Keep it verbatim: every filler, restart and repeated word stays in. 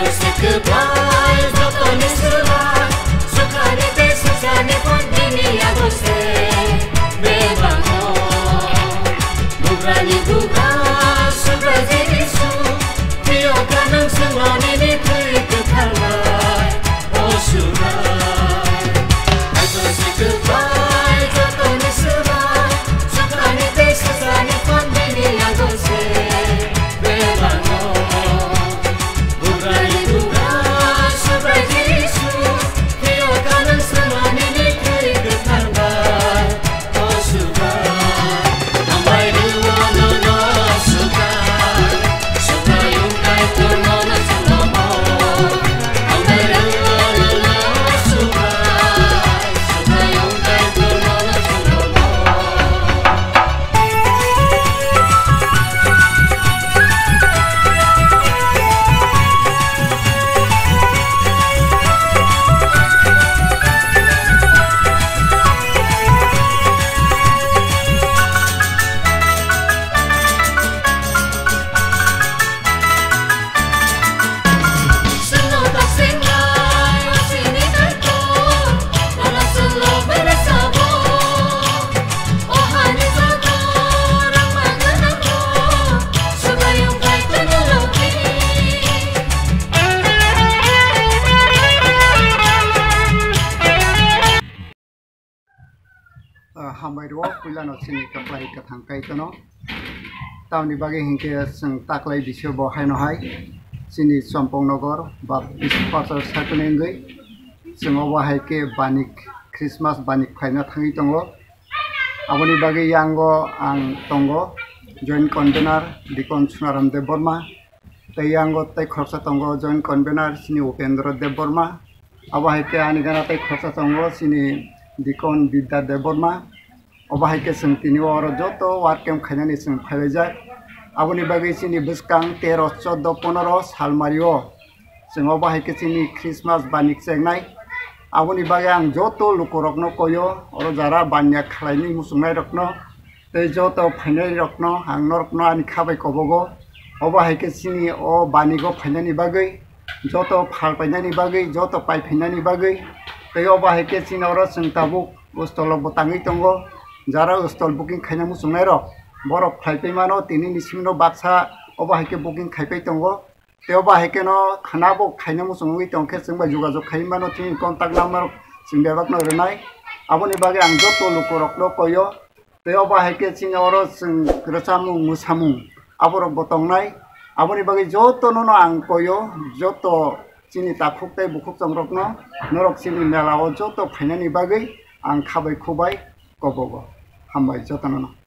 Hambai dua pula no sini kaplai katangkai tono. Tahun di bagi hingga seng taklai bisyo bohai no hai. Sini Champaknagar Baptist pastoral satu nengai. Seng obahai ke Banik Christmas Banik kaina tangi tongo. Aboni bagi yanggo ang tongo. Joint convener dikon Sunaram de Burma. Tay yanggo tay khorsa tongo joint convener sini Upendra de Burma. Abahai ke anigana tay khorsa tongo sini dikon Bidda de Burma. Obahai ke seng tini oro joto warkem khanyani seng phalejak. Aboni bagi sini buskang tero chodo ponoro salmario. Seng obahai ke sini Christmas Banik sengnai. Aboni bagi ang joto lukurokno koyo oro jara banyak khlaini musungnai rokno. Tei joto phainai rokno ang norokno ani khabai kobogo. Obahai ke sini o banigo phainani bagi joto phal painani bagi joto pai phainani bagi. Tei obahai ke sini oro seng tabuk ustolok botangi tongo. Jara ustol booking khaina musungnai rok borok khlaipai mano tini nisimno baksa obahai ke booking khaipai tongo. Te obahai ke no khana bo khaina musungui tongkhe sengba jogajog khai mano tini contact number sing bebak no renai. Aboni bagi ang joto lukurok no koyo. Te obahai ke sini oro seng resamung musamung aborok botongnai. Aboni bagi joto no ang koyo joto sini takhuk tai bukuk songrok no norok sini mela o joto phainani bagi ang khabai khubai kobogo. Hambai jotono.